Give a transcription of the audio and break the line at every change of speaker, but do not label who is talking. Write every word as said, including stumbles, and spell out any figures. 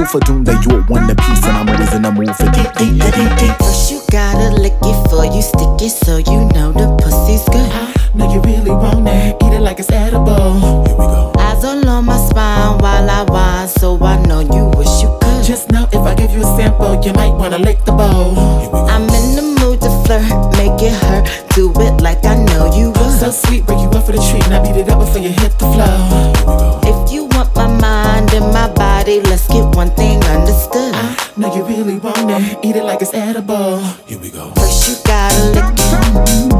Who for doom that you want the piece, and I'm always in the mood for deep, deep, deep, deep.
First you gotta lick it before you stick it, so you know the pussy's good.
Now you really want it, eat it like it's edible.
Here we go.
Eyes all on my spine while I whine, so I know you wish you could.
Just know if I give you a sample, you might wanna lick the bowl.
I'm in the mood to flirt, make it hurt, do it like I know you would.
So sweet, break you up for the treat, now beat it up before you hit the floor.
If you want my mind and my body, let's get one thing understood.
Now you really want it, eat it like it's edible.
Here we go.
First you gotta lick it.